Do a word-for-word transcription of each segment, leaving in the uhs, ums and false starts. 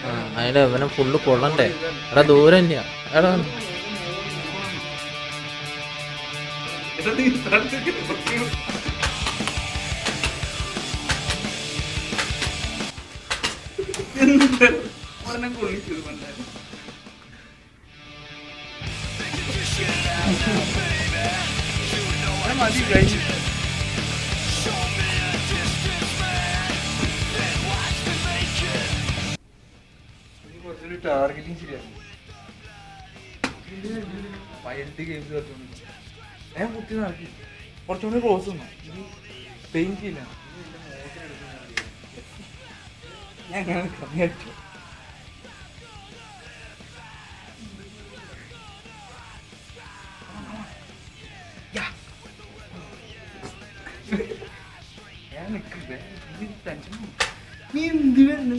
ആ അതിന്റെ അവനെ ഫുള്ള് കൊള്ളണ്ടേ? എടാ ദൂരം തന്നെയാ. എടാ ടാർഗറ്റിംഗ് ശരിയാണ്. വൈൽഡ് ഗെയിംസ് കളിച്ചോണ്ട് ഞാൻ കുത്തി നടക്കി കുറച്ചുകൂടി ക്ലോസ് ഒന്നും പെയിന്റ് ഇല്ല. ഞാൻ കമ്മിയടിച്ചു. ഞാൻ നിൽക്കേ ടെൻഷൻ. നീ എന്ത് വരുന്നു?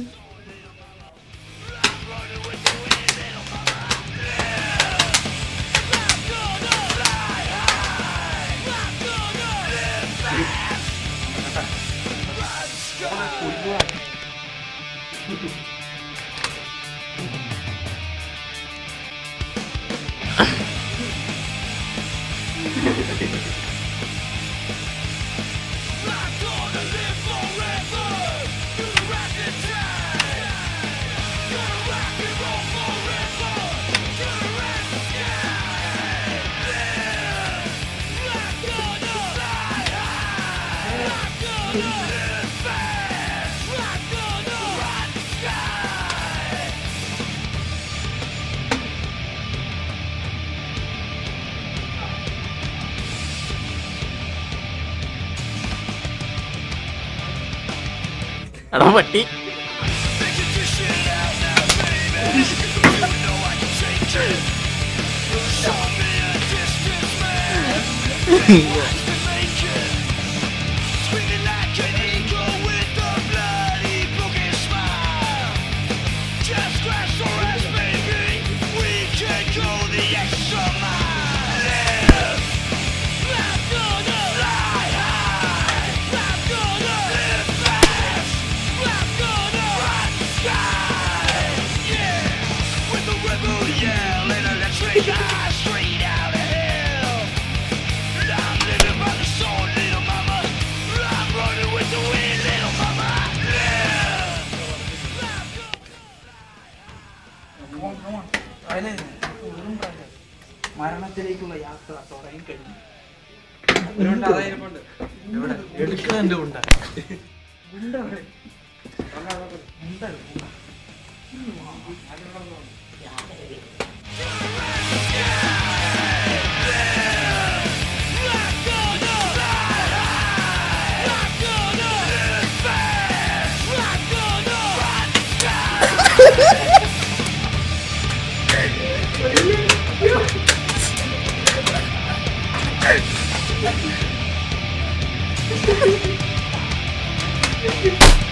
എടാ പട്ടി മരണത്തിലേക്കുള്ള യാത്ര തുടങ്ങി കഴിഞ്ഞു. എടുക്കുന്നുണ്ട് ഉണ്ട Hey!